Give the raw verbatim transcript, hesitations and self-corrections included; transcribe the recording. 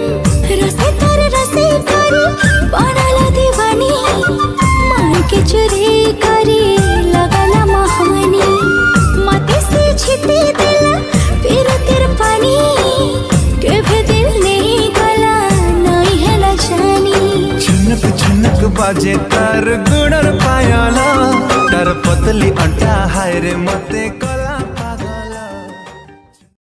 रसे तर रसे कर बनाला दीवानी मार के चुरी करी लगाला महानी मते से छिती दिल फिर तेरे पानी के भी दिल नहीं गला नहीं है लजानी झुनक झुनक बाजे तार गुणर पायाला तार पतली अंटा हाय रे मते